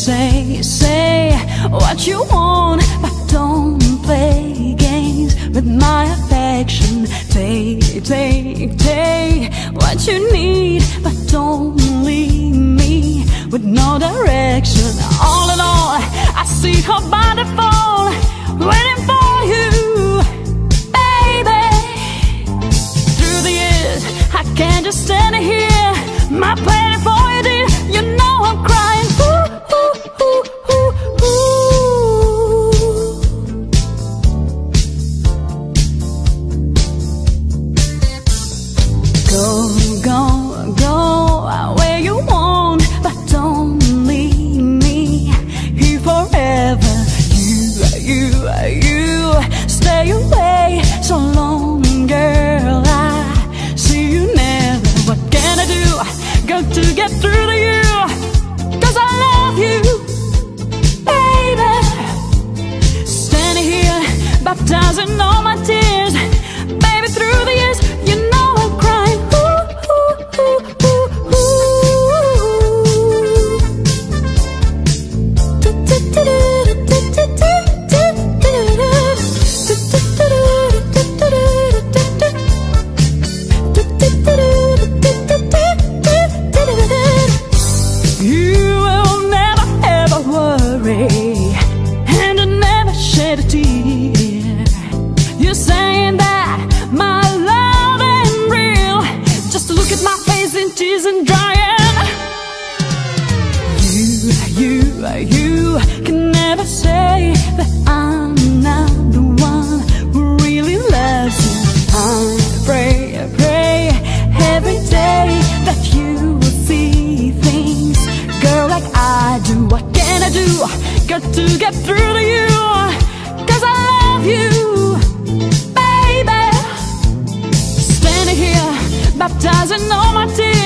Say what you want, but don't play games with my affection. Take what you need, but don't leave me with no direction. All in all, I see her body fall, waiting for you, baby. Through the years, I can't just stand here, my pleading for you, dear. You know I'm crying. Ooh, ooh, ooh, ooh, ooh. Go where you want, but don't leave me here forever. You stay away so long, girl. I see you never. What can I do? Got to get through to you, 'cause I love you, baby. Standing here, baptizing all my tears, baby. Through the years, you know I'm crying. Ooh, ooh, ooh, ooh, you will never ever worry, and I never shed a tear. You're saying that my love ain't real, just look at my face and tears and drying. You can never say that I'm not the one who really loves you. I pray every day that you will see things, girl, like I do. What can I do? Got to get through to you, 'cause I love you, baby. Standing here, baptizing all my tears.